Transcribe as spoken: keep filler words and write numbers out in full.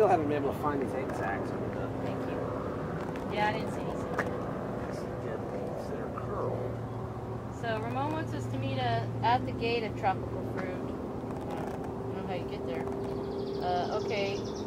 still haven't been able to find these egg sacs. Thank you. Yeah, I didn't see these. Dead leaves that are curled. So Ramon wants us to meet a, at the gate of tropical fruit. I don't know how you get there. Uh, okay.